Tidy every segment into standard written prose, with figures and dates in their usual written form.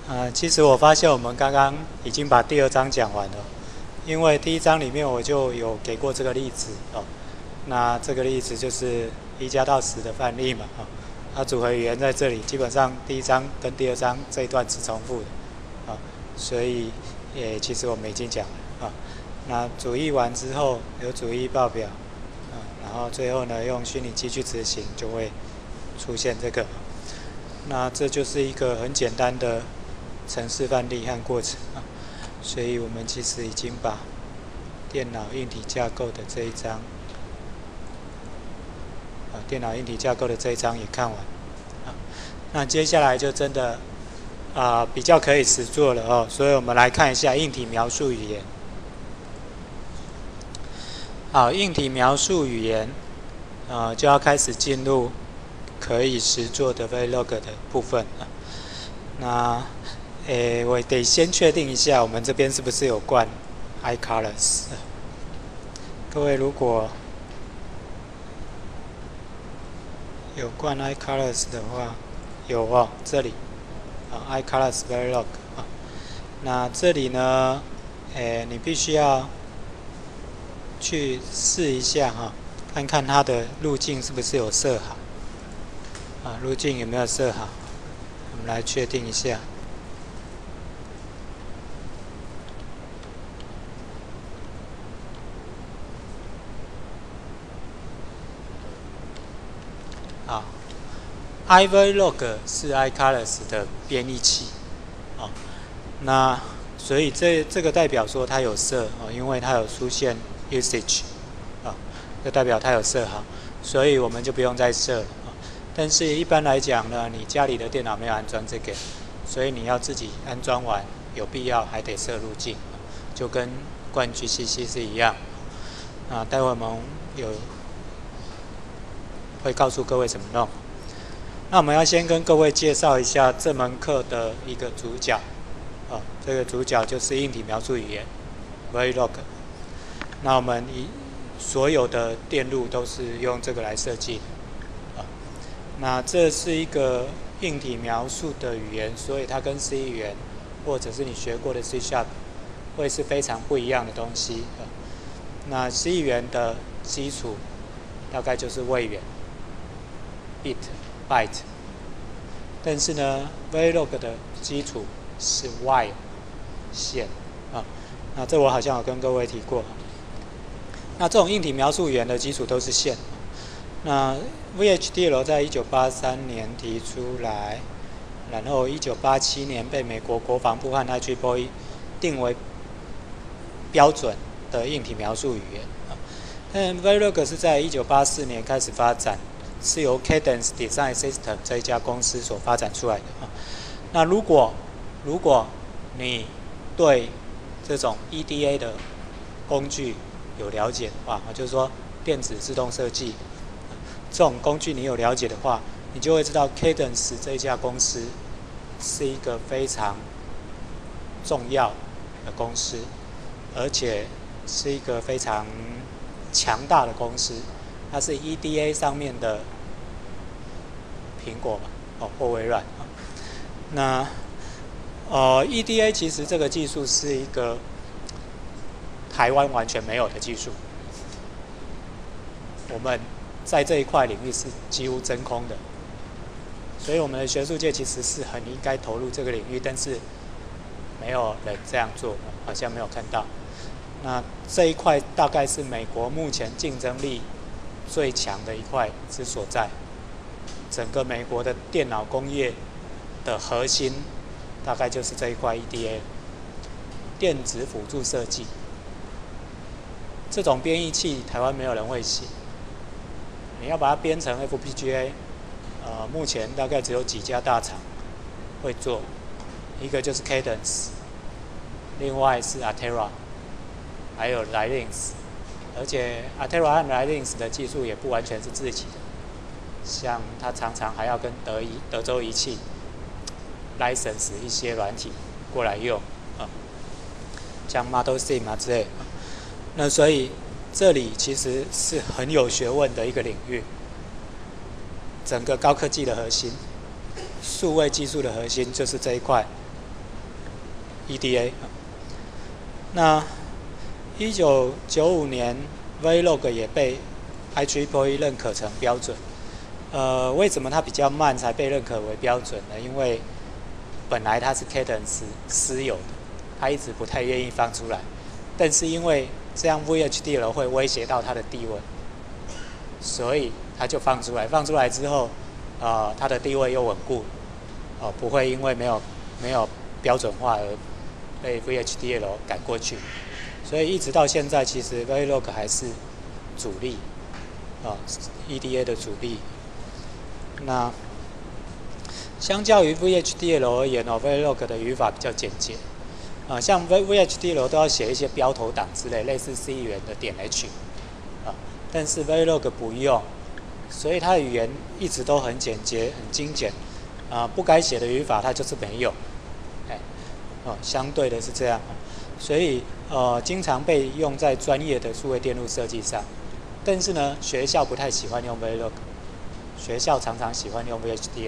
其实我发现我们刚刚已经把第2章讲完了，因为第1章里面我就有给过这个例子哦。那这个例子就是1加到10的范例嘛，它组合语言在这里，基本上第1章跟第2章这一段是重复的，所以其实我们已经讲了，那主义完之后有主义报表，然后最后呢用虚拟机去执行，就会出现这个。那这就是一个很简单的程式范例和过程，所以我们其实已经把电脑硬体架构的这一章，电脑硬体架构的这一章也看完，那接下来就真的比较可以实作了哦。所以我们来看一下硬体描述语言。好，硬体描述语言，就要开始进入可以实作的 Verilog 的部分。那我得先确定一下，我们这边是不是有灌 iColors？ 各位如果有灌 iColors 的话，有哦，这里iColors Verilog 那这里呢，你必须要去试一下看看它的路径是不是有设好，路径有没有设好，我们来确定一下。iVerilog 是 iColors 的编译器，那所以这个代表说它有设，因为它有出现 usage，就代表它有设好，所以我们就不用再设了。但是一般来讲呢，你家里的电脑没有安装这个，所以你要自己安装完，有必要还得设路径，就跟灌 GCC 是一样。待会我们会告诉各位怎么弄。那我们要先跟各位介绍一下这门课的一个主角，这个主角就是硬体描述语言 Verilog。那我们所有的电路都是用这个来设计的，那这是一个硬体描述的语言，所以它跟 C 语言或者是你学过的 C# 会是非常不一样的东西。那 C 语言的基础大概就是位元 byte， 但是呢 Verilog 的基础是 while 线，那这我好像有跟各位提过。那这种硬体描述语言的基础都是线。那 VHDL 在1983年提出来，然后1987年被美国国防部和 IEEE 定为标准的硬体描述语言。但 Verilog 是在1984年开始发展，是由 Cadence Design System 这一家公司所发展出来的。那如果你对这种 EDA 的工具有了解的话，就是说电子自动设计这种工具你有了解的话，你就会知道 Cadence 这一家公司是一个非常重要的公司，而且是一个非常强大的公司。它是 EDA 上面的苹果嘛，或微软。那EDA 其实这个技术是一个台湾完全没有的技术，我们在这一块领域是几乎真空的，所以我们的学术界其实是很应该投入这个领域，但是没有人这样做，好像没有看到。那这一块大概是美国目前竞争力最强的一块之所在。整个美国的电脑工业的核心大概就是这一块 EDA， 电子辅助设计。这种编译器台湾没有人会写，你要把它编成 FPGA， 目前大概只有几家大厂会做，一个就是 Cadence， 另外是 Altera， 还有 Xilinx， 而且 Altera 和 Xilinx 的技术也不完全是自己的，像它常常还要跟德州仪器 license 一些软体过来用，像 Model Sim 之类的。那所以这里其实是很有学问的一个领域，整个高科技的核心，数位技术的核心就是这一块 EDA。那1995年 Verilog 也被 IEEE 认可成标准。为什么它比较慢才被认可为标准呢？因为本来它是 Cadence 私有的，它一直不太愿意放出来。但是因为这样 VHDL 会威胁到它的地位，所以它就放出来。放出来之后，它的地位又稳固，不会因为没有标准化而被 VHDL 赶过去。所以一直到现在，其实 Verilog 还是主力，EDA 的主力。那相较于 VHDL 而言，Verilog 的语法比较简洁。像 VHDL 都要写一些标头档之类，类似 C 语言的点 H， 但是 Verilog 不用，所以它的语言一直都很简洁、很精简。不该写的语法它就是没有，相对的是这样。所以经常被用在专业的数位电路设计上，但是呢，学校不太喜欢用 Verilog。学校常常喜欢用 VHDL，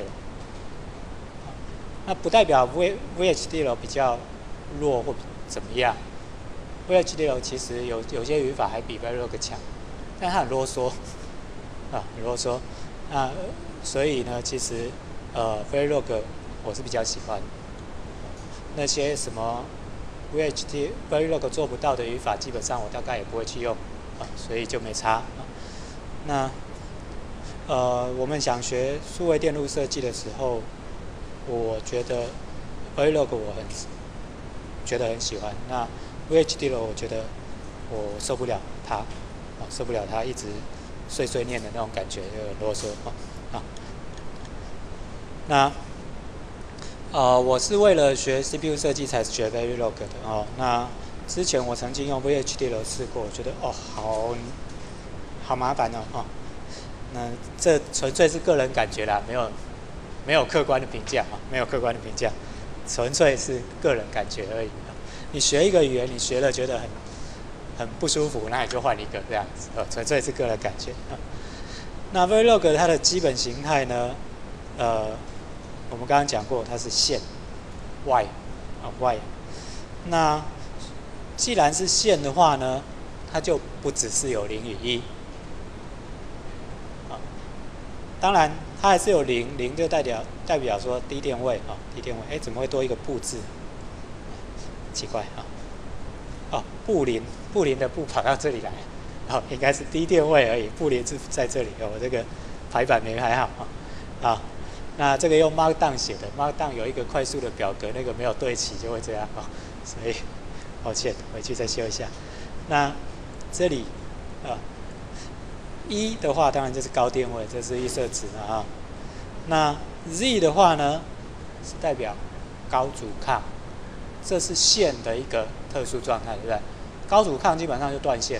那不代表 VHDL 比较弱或怎么样。VHDL 其实有些语法还比 Verilog 强，但它很啰嗦，很啰嗦。所以呢，其实Verilog 我是比较喜欢。那些什么 Verilog 做不到的语法，基本上我大概也不会去用，所以就没差。那我们想学数位电路设计的时候，我觉得 Verilog 我觉得很喜欢。那 VHDL 我觉得我受不了它，受不了它一直碎碎念的那种感觉，有点啰嗦那我是为了学 CPU 设计才学 Verilog 的那之前我曾经用 VHDL 试过，我觉得好麻烦那这纯粹是个人感觉啦，没有客观的评价没有客观的评价，纯粹是个人感觉而已。你学一个语言，你学了觉得很不舒服，那你就换一个这样子，纯粹是个人感觉那 Verilog 它的基本形态呢，我们刚刚讲过，它是线 Y。那既然是线的话呢，它就不只是有0与1。当然，它还是有0就代表说低电位低电位。怎么会多一个不字？奇怪布林的布跑到这里来，应该是低电位而已，布林是在这里。我这个排版没排好那这个用 Markdown 写的 ，Markdown 有一个快速的表格，那个没有对齐就会这样所以抱歉，回去再修一下。那这里1的话，当然就是高电位，这是预设值那 Z 的话呢，是代表高阻抗，这是线的一个特殊状态，对不对？高阻抗基本上就断线，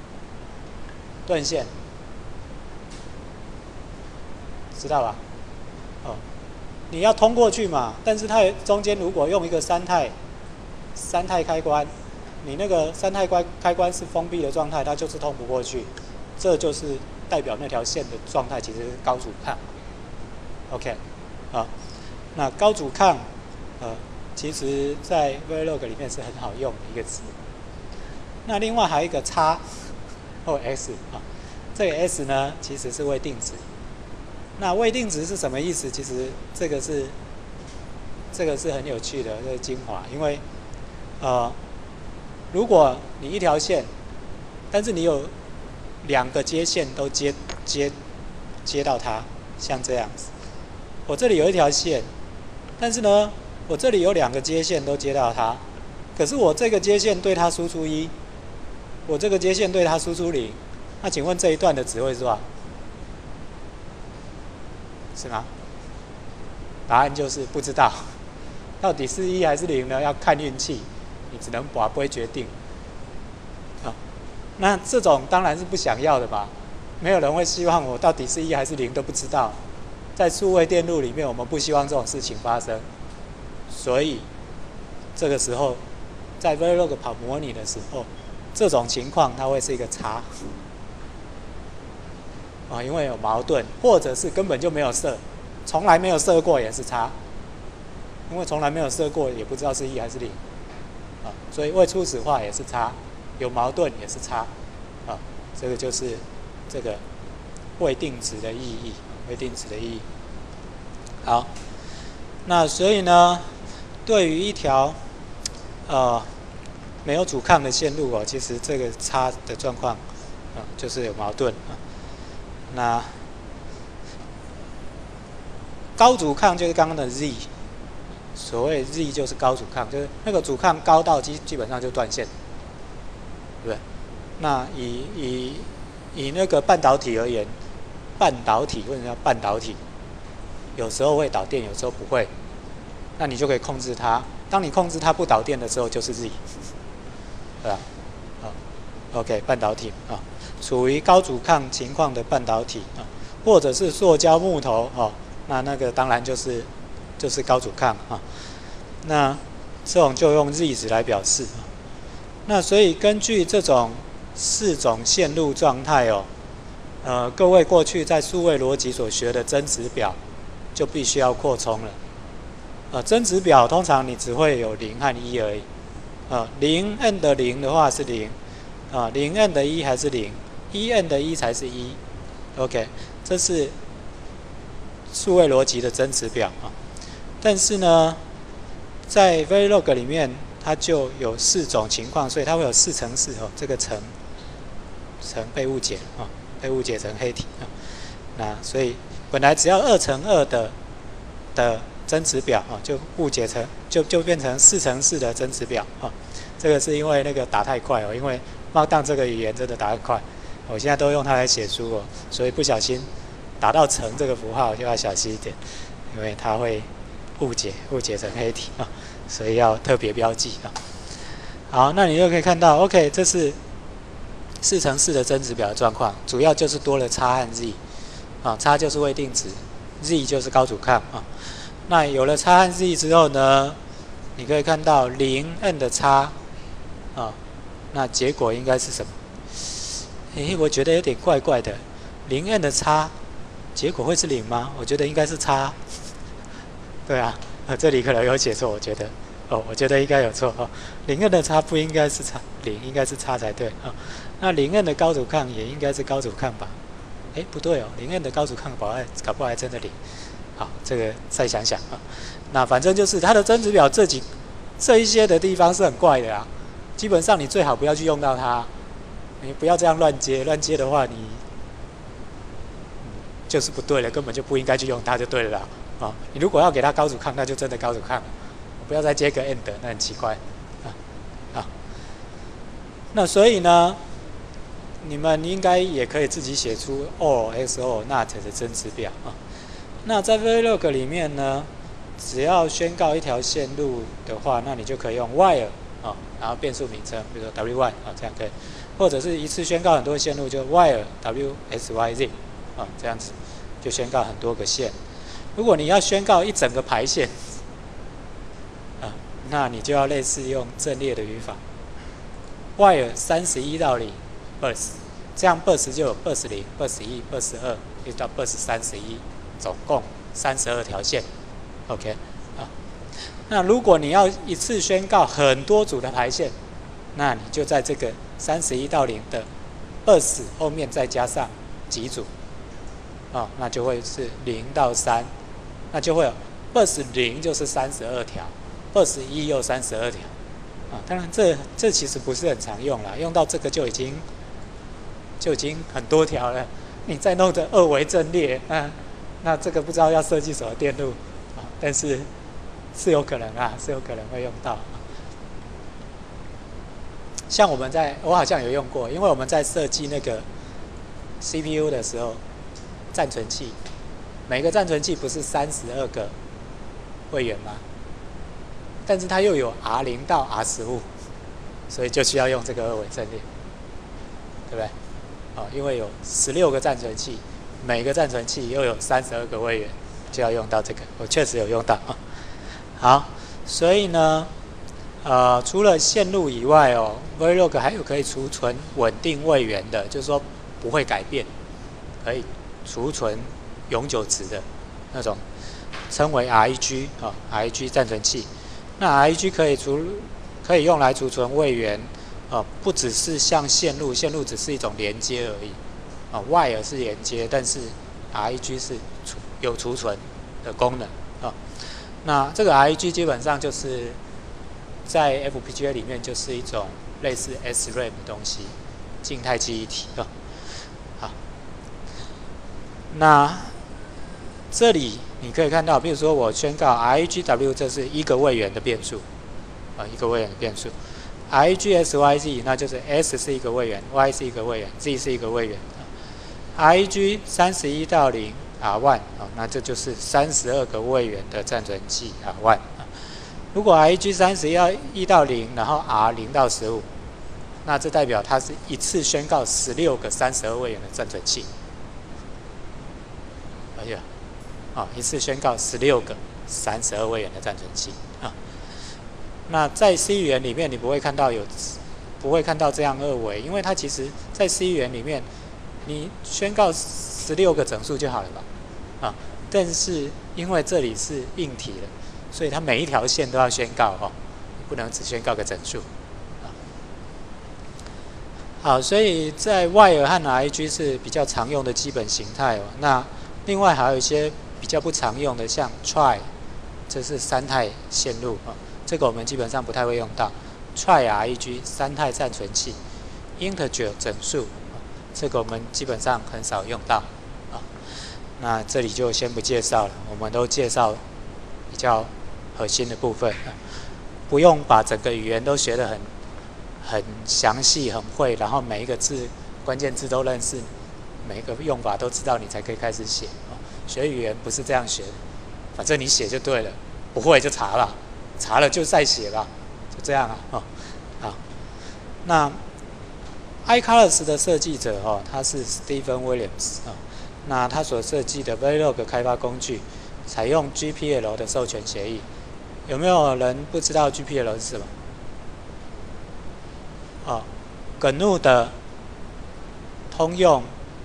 知道吧？你要通过去嘛，但是它中间如果用一个三态开关，你那个三态开关是封闭的状态，它就是通不过去，这就是代表那条线的状态其实是高阻抗。OK， 那高阻抗，其实在 Verilog 里面是很好用的一个词。那另外还有一个叉或 S 这个 S 呢其实是未定值。那未定值是什么意思？其实这个是很有趣的，这个精华。因为如果你一条线，但是你有2个接线都接到它，像这样子。我这里有一条线，但是呢，我这里有2个接线都接到它，可是我这个接线对它输出1，我这个接线对它输出0，那请问这一段的值会是多少？是吗？答案就是不知道，到底是1还是0呢？要看运气，你只能把杯决定。那这种当然是不想要的吧？没有人会希望我到底是1还是0都不知道。在数位电路里面，我们不希望这种事情发生，所以这个时候在 Verilog 跑模拟的时候，这种情况它会是一个叉。因为有矛盾，或者是根本就没有设，从来没有设过也是叉，因为从来没有设过，也不知道是1还是0， 啊，所以未初始化也是差，有矛盾也是差，啊，这个就是这个未定值的意义，未定值的意义。好，那所以呢，对于一条没有阻抗的线路哦，其实这个差的状况就是有矛盾啊。那高阻抗就是刚刚的 Z， 所谓 Z 就是高阻抗，就是那个阻抗高到基本上就断线，对不对？那以那个半导体而言，半导体为什么叫半导体？有时候会导电，有时候不会，那你就可以控制它。当你控制它不导电的时候，就是 Z， 对吧？OK， 半导体啊，处于高阻抗情况的半导体啊，或者是塑胶、木头哦，那个当然就是高阻抗啊。那这种就用 Z 值来表示啊。那所以根据这种4种线路状态哦，各位过去在数位逻辑所学的增值表就必须要扩充了。增值表通常你只会有0和1而已。0 n 的0的话是0，0 n 的1还是0，1 n 的1才是1。OK， 这是数位逻辑的增值表啊。但是呢，在 Verilog 里面它就有4种情况，所以它会有4乘4哦，这个乘被误解啊，被误解成黑体啊。那所以本来只要2乘2的增值表啊，就误解成就变成4乘4的增值表啊。这个是因为那个打太快哦，因为 Markdown 这个语言真的打得快，我现在都用它来写书哦，所以不小心打到乘这个符号就要小心一点，因为它会误解成黑体啊，所以要特别标记啊。好，那你就可以看到 ，OK， 这是4乘4的增值表的状况，主要就是多了差和 Z 啊，差就是未定值 ，Z 就是高阻抗啊。那有了差和 Z 之后呢，你可以看到0 n 的差啊，那结果应该是什么？我觉得有点怪怪的，0 n 的差，结果会是0吗？我觉得应该是差。对啊，这里可能有写错，我觉得，我觉得应该有错哦。0 n 的差不应该是差0，应该是差才对啊。那0 n 的高阻抗也应该是高阻抗吧？不对哦，0 n 的高阻抗搞不好还真的0。好，这个再想想啊。那反正就是它的增值表这一些的地方是很怪的啊。基本上你最好不要去用到它，你不要这样乱接的话，你就是不对了，根本就不应该去用它就对了啦。你如果要给它高阻抗，那就真的高阻抗了，不要再接个 and， 那很奇怪啊。那所以呢，你们应该也可以自己写出 or xor not 的增值表啊。那在 Verilog 里面呢，只要宣告一条线路的话，那你就可以用 while 啊，然后变数名称，比如说 w1 啊，这样可以，或者是一次宣告很多线路，就 while wsyz 啊，这样子就宣告很多个线。如果你要宣告一整个排线啊，那你就要类似用阵列的语法 ，while 31到0 burst， 这样 burst 就有 burst 0、burst 1、burst 2，一直到 burst 31。总共32条线 ，OK 啊。那如果你要一次宣告很多组的排线，那你就在这个31到0的20后面再加上几组啊，那就会是0到3，那就会有20就是32条，21又32条啊。当然这其实不是很常用啦，用到这个就已经很多条了。你再弄着2维阵列那这个不知道要设计什么电路啊，但是是有可能啊，是有可能会用到。像我好像有用过，因为我们在设计那个 CPU 的时候，暂存器每个暂存器不是32个位元吗？但是它又有 R0 到 R15，所以就需要用这个2维阵列，对不对？因为有16个暂存器。每个暂存器又有32个位元，就要用到这个，我确实有用到啊。好，所以呢，除了线路以外Verilog 还有可以储存稳定位元的，就是说不会改变，可以储存永久值的那种，称为 REG 暂存器。那 REG 可以用来储存位元，不只是像线路，线路只是一种连接而已，wire 是连接，但是 REG 是有储存的功能那这个 REG 基本上就是在 FPGA 里面就是一种类似 SRAM 的东西，静态记忆体好，那这里你可以看到，比如说我宣告 REGW 这是一个位元的变数，一个位元的变数。REGSYZ 那就是 S 是一个位元 ，Y 是一个位元 ，Z 是一个位元。REG 31到0 R1 那这就是32个位元的暂存器 R1。如果 REG 31到0，然后 R 0到15，那这代表它是一次宣告16个32位元的暂存器。哎呀，一次宣告16个32位元的暂存器那在 C 语言里面，你不会看到这样二维，因为它其实在 C 语言里面，你宣告16个整数就好了吧？但是因为这里是硬体了，所以它每一条线都要宣告不能只宣告个整数好，所以在 wire 和 REG 是比较常用的基本形态那另外还有一些比较不常用的，像 try， 这是三态线路这个我们基本上不太会用到。try REG 三态暂存器 ，integer 整数这个我们基本上很少用到那这里就先不介绍了，我们都介绍比较核心的部分不用把整个语言都学得很详细、很会，然后每一个字、关键字都认识，每一个用法都知道，你才可以开始写学语言不是这样学的，反正你写就对了，不会就查了，查了就再写吧，就这样好，那 iColors 的设计者他是 Stephen Williams 那他所设计的 Verilog 开发工具采用 GPL 的授权协议，有没有人不知道 GPL 是什么？GNU 的通用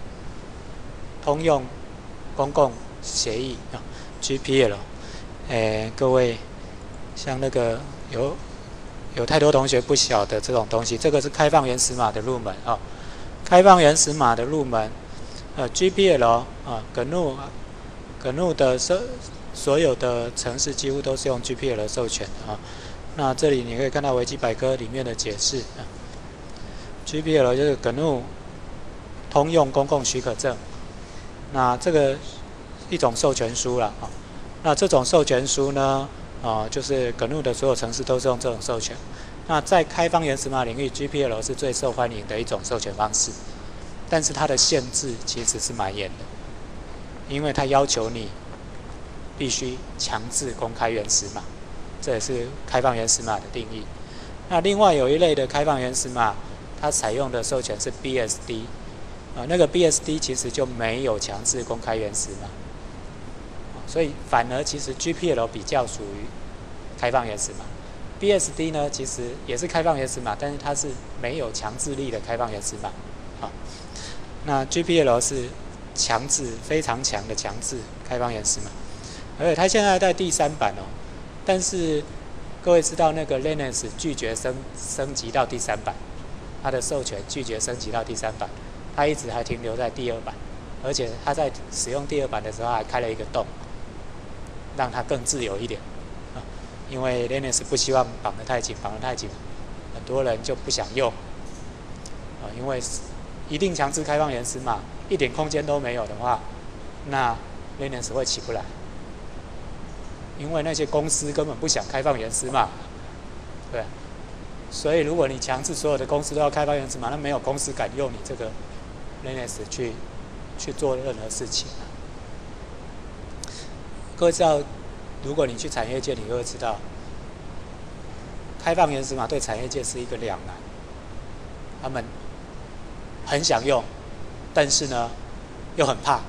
公共协议GPL，各位像那个有太多同学不晓得这种东西，这个是开放原始码的入门开放原始码的入门GPL GNU 的所有的程式几乎都是用 GPL 授权的那这里你可以看到维基百科里面的解释GPL 就是 GNU 通用公共许可证，那这个一种授权书啦那这种授权书呢就是 GNU 的所有程式都是用这种授权。那在开放原始码领域 ，GPL 是最受欢迎的一种授权方式，但是它的限制其实是蛮严的，因为它要求你必须强制公开原始码，这也是开放原始码的定义。那另外有一类的开放原始码，它采用的授权是 BSD，那个 BSD 其实就没有强制公开原始码，所以反而其实 GPL 比较属于开放原始码。BSD 呢，其实也是开放原始码，但是它是没有强制力的开放原始码。那 GPL 是强制，非常强的强制开放原始码，而且它现在在第3版但是各位知道那个 Linux 拒绝升级到第3版，它的授权拒绝升级到第3版，它一直还停留在第2版，而且它在使用第2版的时候还开了一个洞，让它更自由一点。因为 Linux 不希望绑得太紧，很多人就不想用因为一定强制开放原始码，一点空间都没有的话，那 Linux 会起不来，因为那些公司根本不想开放原始码，对，所以如果你强制所有的公司都要开放原始码，那没有公司敢用你这个 Linux 去做任何事情各位知道，如果你去产业界，你就会知道，开放原始码对产业界是一个两难。他们很想用，但是呢，又很怕，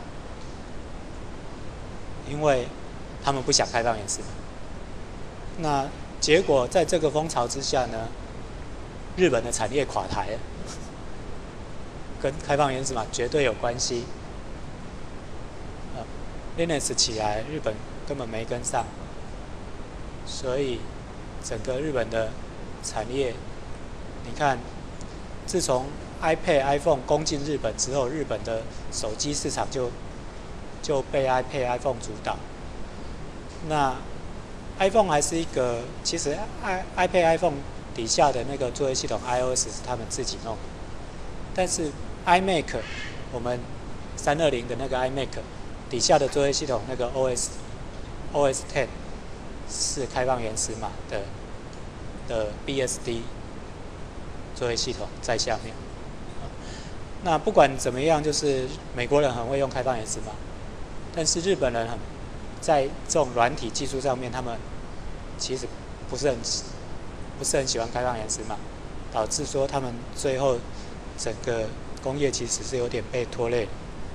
因为他们不想开放原始码。那结果在这个风潮之下呢，日本的产业垮台了，跟开放原始码绝对有关系。Linux 起来，日本根本没跟上，所以整个日本的产业，你看，自从 iPad、iPhone 攻进日本之后，日本的手机市场就被 iPad、iPhone 主导。那 iPhone 还是一个，其实 iPad、iPhone 底下的那个作业系统 iOS 是他们自己弄的，但是 iMac 我们320的那个 iMac 底下的作业系统那个 OS 10是开放原始码的 BSD 作业系统在下面。那不管怎么样，就是美国人很会用开放原始码，但是日本人在这种软体技术上面，他们其实不是很喜欢开放原始码，导致说他们最后整个工业其实是有点被拖累。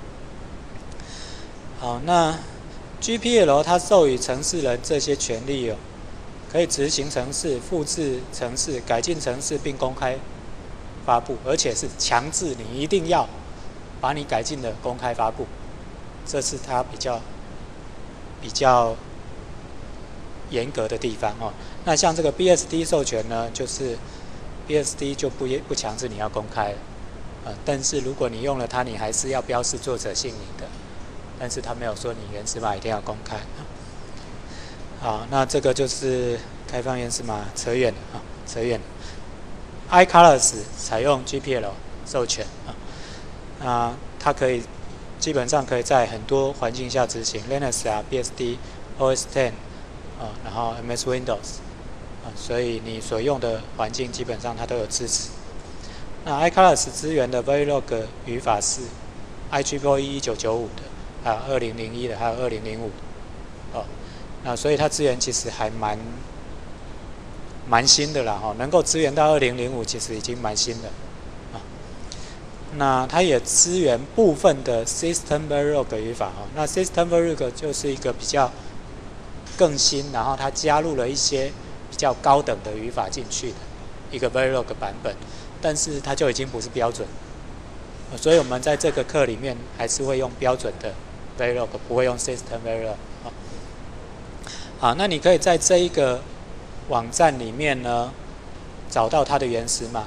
好，那 GPL 它授予程式人这些权利哦，可以执行程式、复制程式、改进程式并公开发布，而且是强制你一定要把你改进的公开发布，这是它比较严格的地方哦。那像这个 BSD 授权呢，就是 BSD 就不强制你要公开了，但是如果你用了它，你还是要标示作者姓名的，但是它没有说你原始码一定要公开。好，那这个就是开放原始码，扯远了啊，扯远了。iColors 采用 GPL 授权啊，它基本上可以在很多环境下执行 ，Linux 啊、BSD、OS X 然后 MS Windows 所以你所用的环境基本上它都有支持。那 iColors 支援的 Verilog 语法是 IEEE 1995的，还有2001的，还有2005的那所以它支援其实还蛮新的啦能够支援到2005，其实已经蛮新的那它也支援部分的 System Verilog 语法那 System Verilog 就是一个比较更新，然后它加入了一些比较高等的语法进去的一个 Verilog 版本，但是它就已经不是标准，所以我们在这个课里面还是会用标准的 Verilog， 不会用 System Verilog。好，那你可以在这一个网站里面呢找到它的原始码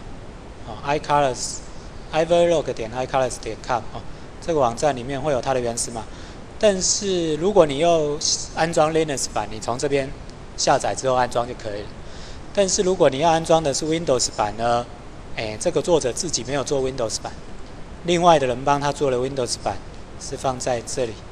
iColors，iverilog.icolors.com 这个网站里面会有它的原始码。但是如果你又安装 Linux 版，你从这边下载之后安装就可以了。但是如果你要安装的是 Windows 版呢，这个作者自己没有做 Windows 版，另外的人帮他做了 Windows 版，是放在这里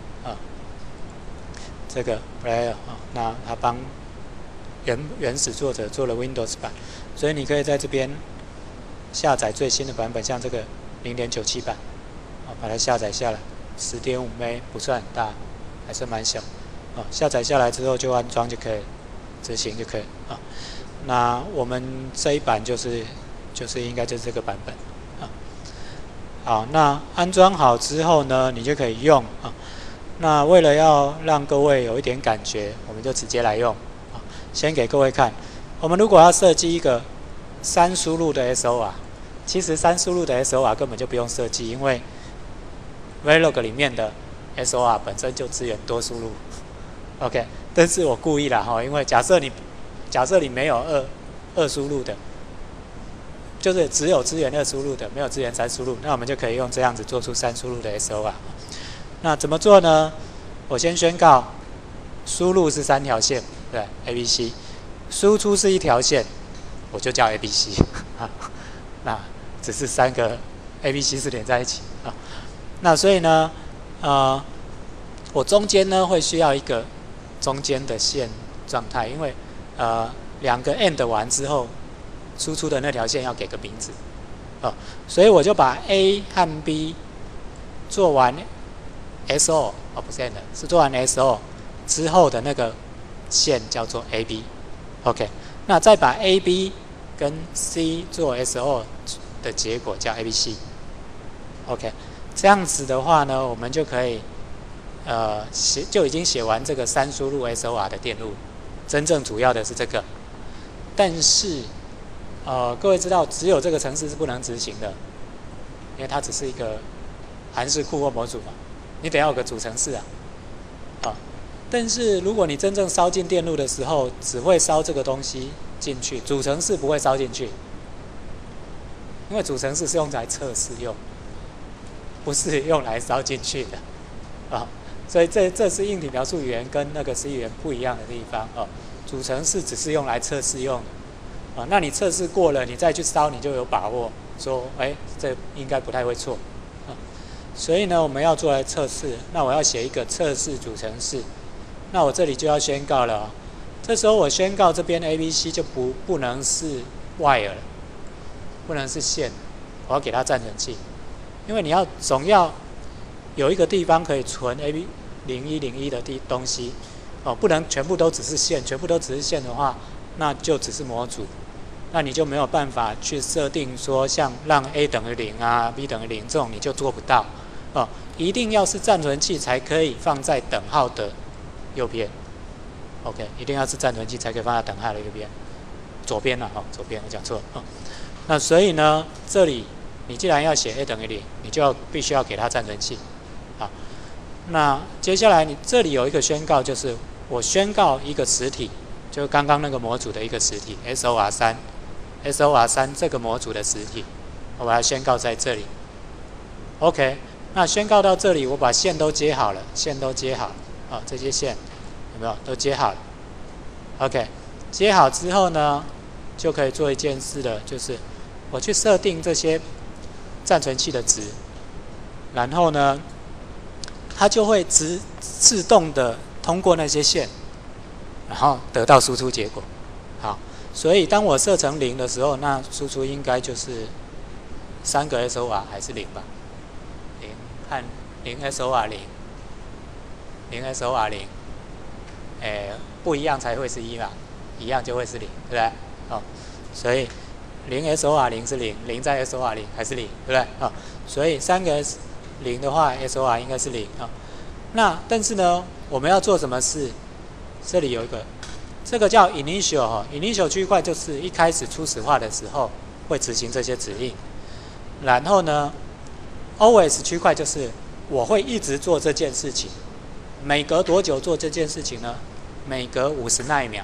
这个 Player 那他帮原始作者做了 Windows 版，所以你可以在这边下载最新的版本，像这个 0.97 版把它下载下来，10.5 MB 不算很大，还是蛮小下载下来之后就安装就可以，执行就可以那我们这一版就是应该就是这个版本好，那安装好之后呢，你就可以用那为了要让各位有一点感觉，我们就直接来用先给各位看，我们如果要设计一个3输入的 SOR， 其实3输入的 SOR 根本就不用设计，因为 Verilog 里面的 SOR 本身就支援多输入 ，OK， 但是我故意啦因为假设你没有二输入的，就是只有支援2输入的，没有支援3输入，那我们就可以用这样子做出3输入的 SOR。那怎么做呢？我先宣告，输入是3条线，对 ，ABC， 输出是1条线，我就叫 ABC 那只是3个 ABC 是连在一起那所以呢，我中间呢会需要一个中间的线状态，因为2个 AND 完之后，输出的那条线要给个名字所以我就把 A 和 B 做完 SO 不是 AND， 是做完 SO 之后的那个线叫做 AB，OK， 那再把 AB 跟 C 做 SO 的结果叫 ABC，OK， 这样子的话呢，我们就可以就已经写完这个3输入 SOR 的电路，真正主要的是这个，但是各位知道只有这个程式是不能执行的，因为它只是一个函式库或模组嘛，你得要有个主程式但是如果你真正烧进电路的时候，只会烧这个东西进去，主程式不会烧进去，因为主程式是用来测试用，不是用来烧进去的啊。所以这是硬体描述语言跟那个 C 语言不一样的地方哦。主程式只是用来测试用的啊，那你测试过了，你再去烧，你就有把握说，哎，这应该不太会错啊。所以呢，我们要做来测试，那我要写一个测试主程式。那我这里就要宣告了哦，这时候我宣告这边 ABC 就不能是 wire 了，不能是线，我要给它暂存器，因为你总要有一个地方可以存 AB0101的东西哦，不能全部都只是线，全部都只是线的话，那就只是模组，那你就没有办法去设定说像让 A 等于0啊 ，B 等于0这种你就做不到哦，一定要是暂存器才可以放在等号的右边 ，OK， 一定要是暂存器才可以放在等号的右边，左边了哦，左边我讲错了哦。那所以呢，这里你既然要写 A 等于0，你就必须要给它暂存器，好。那接下来你这里有一个宣告，就是我宣告一个实体，就刚刚那个模组的一个实体 SOR3 这个模组的实体，我把它宣告在这里 ，OK。那宣告到这里，我把线都接好了，线都接好了。哦，这些线有没有都接好了 ？OK， 接好之后呢，就可以做一件事了，就是我去设定这些暂存器的值，然后呢，它就会自动的通过那些线，然后得到输出结果。好，所以当我设成0的时候，那输出应该就是3个 SOR 还是0吧？0和0 SOR 0 SOR 0，不一样才会是1嘛，一样就会是0，对不对？哦，所以0 SOR 0是0， 0在 SOR 0还是0，对不对？哦，所以3个0的话 ，SOR 应该是0啊。那但是呢，我们要做什么事？这里有一个，这个叫 initial 哈 ，initial 区块就是一开始初始化的时候会执行这些指令，然后呢 ，always 区块就是我会一直做这件事情。每隔多久做这件事情呢？每隔50奈秒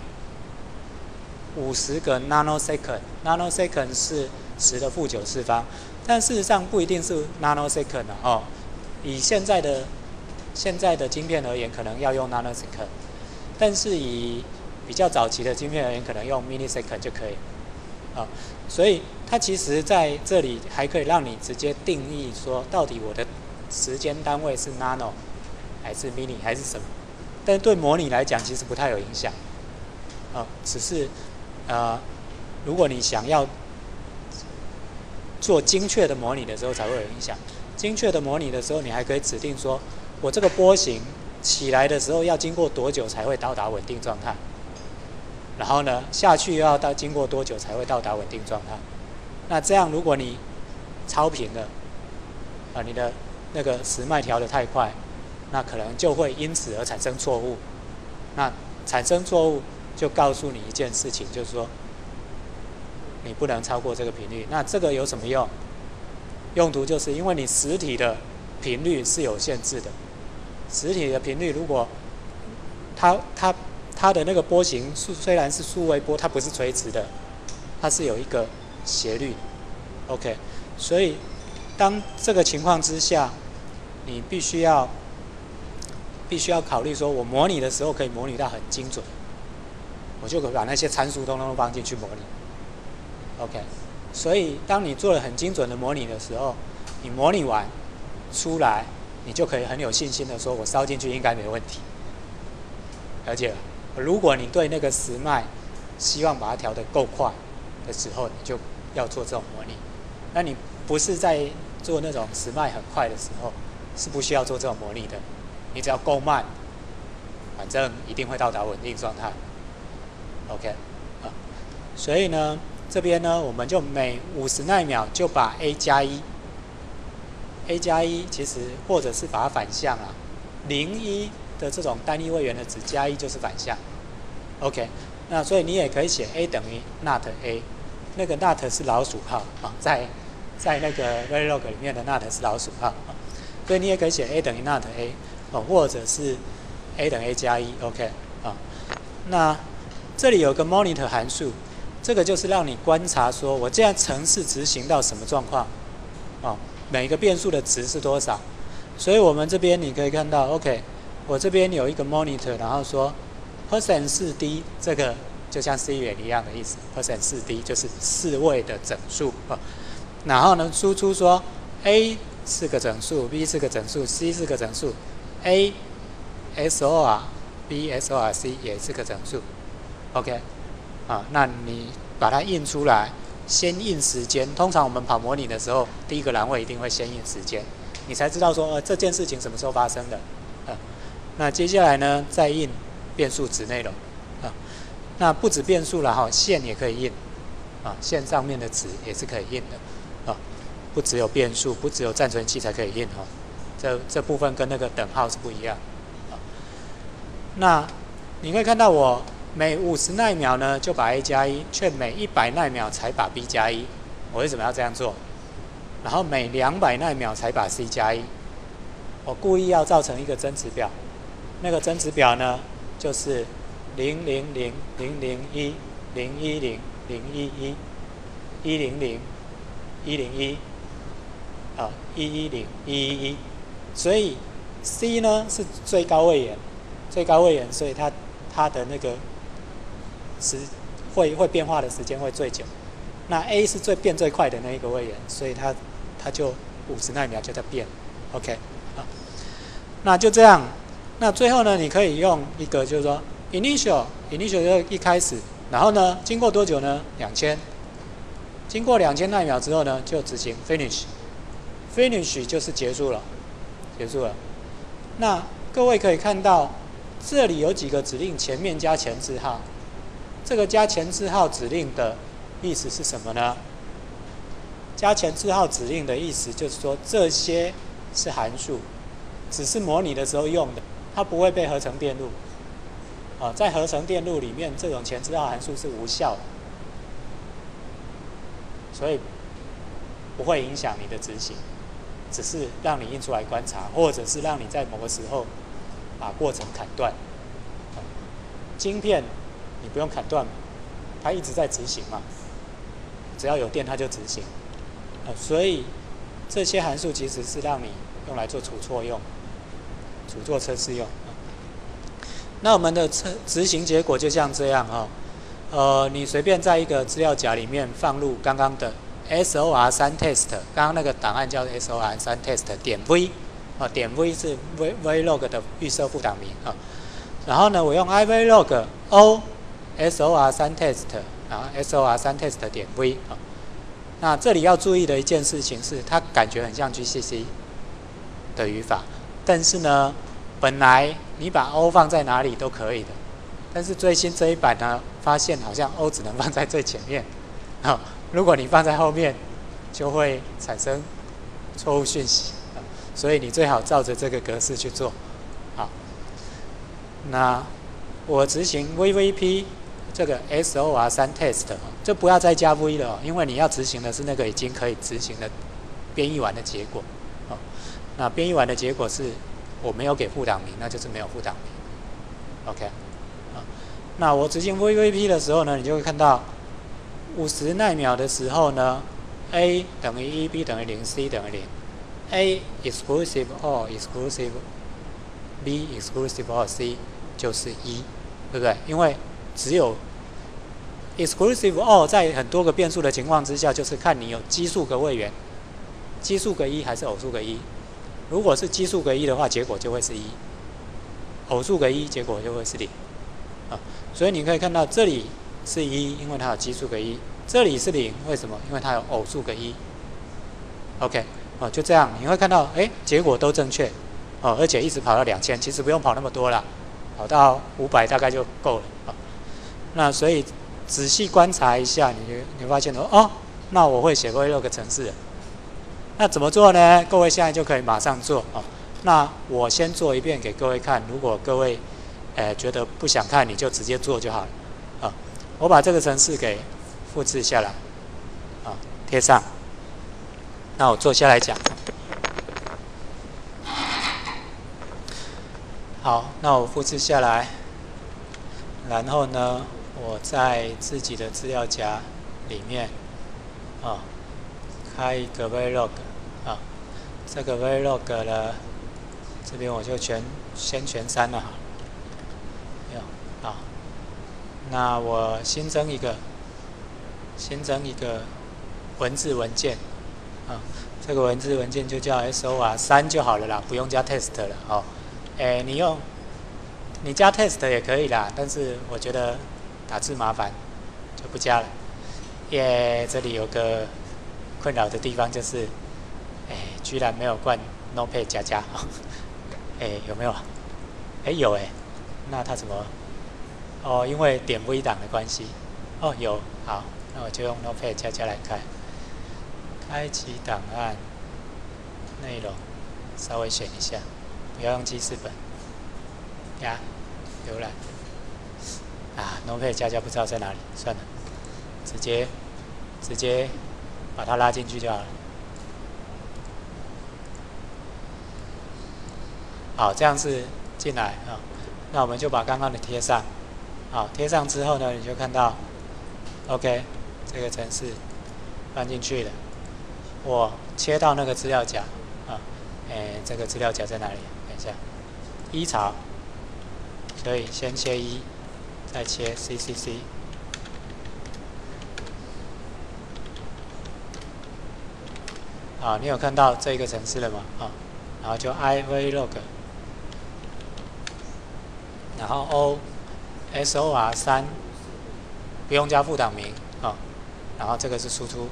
，50个 nanosecond 是10的负94方，但事实上不一定是 nanosecond 哦。以现在的晶片而言，可能要用 nanosecond， 但是以比较早期的晶片而言，可能用 millisecond 就可以。哦，所以它其实在这里还可以让你直接定义说，到底我的时间单位是 nano。还是 mini 还是什么？但对模拟来讲，其实不太有影响。只是如果你想要做精确的模拟的时候，才会有影响。精确的模拟的时候，你还可以指定说，我这个波形起来的时候要经过多久才会到达稳定状态？然后呢，下去要经过多久才会到达稳定状态？那这样，如果你超频了，你的那个时脉调得太快。那可能就会因此而产生错误。那产生错误就告诉你一件事情，就是说你不能超过这个频率。那这个有什么用？用途就是因为你实体的频率是有限制的，实体的频率如果它的那个波形虽然是数位波，它不是垂直的，它是有一个斜率。OK， 所以当这个情况之下，你必须要考虑说，我模拟的时候可以模拟到很精准，我就可以把那些参数通通放进去模拟。OK， 所以当你做了很精准的模拟的时候，你模拟完出来，你就可以很有信心的说，我烧进去应该没问题。了解了？如果你对那个时脉希望把它调得够快的时候，你就要做这种模拟。那你不是在做那种时脉很快的时候，是不需要做这种模拟的。你只要够慢，反正一定会到达稳定状态。OK， 所以呢，这边呢，我们就每50奈秒就把 A 加1其实或者是把它反向啊，01的这种单一位元的值加1就是反向。OK， 那所以你也可以写 A 等于 not A， 那个 not 是老鼠号啊，在那个 Verilog 里面的 not 是老鼠号啊，所以你也可以写 A 等于 not A。或者是 a 等于 a 加一 ，OK 啊。那这里有个 monitor 函数，这个就是让你观察说，我这样程式执行到什么状况，啊，每个变数的值是多少。所以我们这边你可以看到 ，OK， 我这边有一个 monitor， 然后说 %4d 这个就像 C 语言一样的意思 %4d 就是4位的整数啊。然后呢，输出说 A 是个整数 ，B 是个整数 ，C 是个整数 ，A XOR B XOR C 也是个整数 ，OK， 啊，那你把它印出来，先印时间。通常我们跑模拟的时候，第一个栏位一定会先印时间，你才知道说这件事情什么时候发生的，那接下来呢，再印变数值内容，那不止变数了哈，线也可以印，线上面的值也是可以印的，不只有变数，不只有暂存器才可以印哈，这部分跟那个等号是不一样。那你会看到我每50奈秒呢就把 A 加1，却每100奈秒才把 B 加1。我为什么要这样做？然后每200奈秒才把 C 加1。我故意要造成一个增值表，那个增值表呢就是0000001 010 011 100 101 110 111，所以 C 呢是最高位元。最高位元，所以它的那个会变化的时间会最久。那 A 是变最快的那一个位元，所以它就50奈秒就在变 ，OK 那就这样。那最后呢，你可以用一个就是说 initial 就一开始，然后呢，经过多久呢？2000，经过2000奈秒之后呢，就执行 finish 就是结束了。那各位可以看到。这里有几个指令，前面加前置号。这个加前置号指令的意思是什么呢？加前置号指令的意思就是说，这些是函数，只是模拟的时候用的，它不会被合成电路。在合成电路里面，这种前置号函数是无效的，所以不会影响你的执行，只是让你印出来观察，或者是让你在某个时候。把过程砍断，晶片你不用砍断嘛，它一直在执行嘛，只要有电它就执行，所以这些函数其实是让你用来做除错用，除错测试用。那我们的执行结果就像这样你随便在一个资料夹里面放入刚刚的 SOR3test， 刚刚那个档案叫 SOR3test 点 V。点 V 是 Verilog 的预设副档名然后呢，我用 iVerilog O SOR3test， 然后 SOR3test 点 V 那这里要注意的一件事情是，它感觉很像 GCC 的语法，但是呢，本来你把 O 放在哪里都可以的，但是最新这一版呢，发现好像 O 只能放在最前面如果你放在后面，就会产生错误讯息。所以你最好照着这个格式去做，好。那我执行 VVP 这个 SOR3test， 就不要再加 V 了，因为你要执行的是那个已经可以执行的编译完的结果。那编译完的结果是我没有给副档名，那就是没有副档名。OK， 那我执行 VVP 的时候呢，你就会看到50奈秒的时候呢 ，A 等于1 ，B 等于0 ，C 等于0。A exclusive or exclusive B exclusive or C 就是1，对不对？因为只有 exclusive or 在很多个变数的情况之下，就是看你有奇数个位元，奇数个1还是偶数个1。如果是奇数个1的话，结果就会是1；偶数个1，结果就会是0。所以你可以看到这里是1，因为它有奇数个1；这里是0，为什么？因为它有偶数个1。OK。就这样，你会看到，结果都正确，而且一直跑到2000，其实不用跑那么多啦，跑到500大概就够了那所以仔细观察一下，你会发现说，那我会写Verilog程式了。那怎么做呢？各位现在就可以马上做那我先做一遍给各位看，如果各位觉得不想看，你就直接做就好了我把这个程式给复制下来贴上。那我坐下来讲。 好，那我复制下来，然后呢，我在自己的资料夹里面开一个 Vlog 这个 Vlog 呢，这边我就先全删了好，那我新增一个文字文件这个文字文件就叫 SOR3 就好了啦，不用加 test 了你加 test 也可以啦，但是我觉得打字麻烦，就不加了。这里有个困扰的地方就是，居然没有灌 Notepad 加加有没有啊？有那它怎么？因为点 V 档的关系。有，好，那我就用 Notepad 加加来开。开启档案，内容稍微选一下，不要用记事本。浏览Notepad 加加不知道在哪里，算了，直接把它拉进去就好了。好，这样子进来那我们就把刚刚的贴上。好，贴上之后呢，你就看到 ，OK， 这个程式放进去了。我切到那个资料夹这个资料夹在哪里？等一下，一槽，所以先切一，再切 CCC。你有看到这个程式了吗？然后就 iVlog， 然后 SOR3， 不用加副档名然后这个是输出。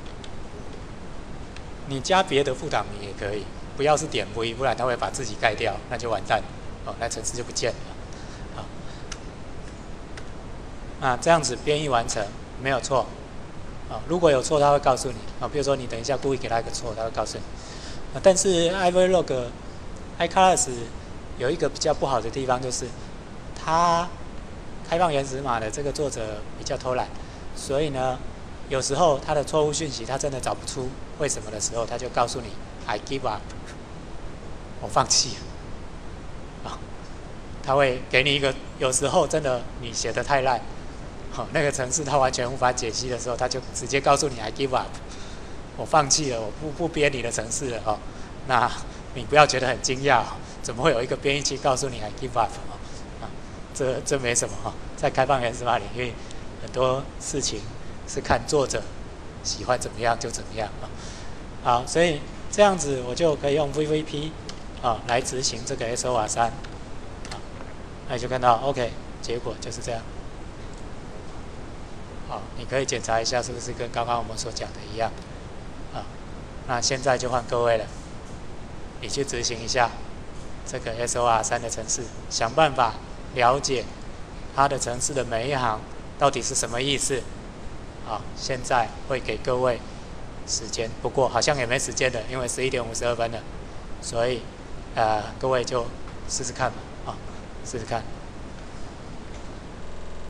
你加别的副档名也可以，不要是点 V， 不然它会把自己盖掉，那就完蛋了那程式就不见了那这样子编译完成没有错如果有错它会告诉你比如说你等一下故意给它一个错，它会告诉你但是 iVlog、iColors 有一个比较不好的地方，就是它开放原始码的这个作者比较偷懒，所以呢，有时候它的错误讯息它真的找不出为什么的时候，它就告诉你 I give up， 我放弃了它会给你一个，有时候真的你写的太烂那个程式它完全无法解析的时候，它就直接告诉你 I give up， 我放弃了，我不编你的程式了那你不要觉得很惊讶怎么会有一个编译器告诉你 I give up 这没什么在开放原始码领域，很多事情是看作者喜欢怎么样就怎么样好，所以这样子我就可以用 VVP 来执行这个 SOR3 那你就看到 OK， 结果就是这样你可以检查一下是不是跟刚刚我们所讲的一样那现在就换各位了，你去执行一下这个 SOR3 的程式，想办法了解它的程式的每一行到底是什么意思现在会给各位时间，不过好像也没时间了，因为11点52分了，所以各位就试试看吧试试看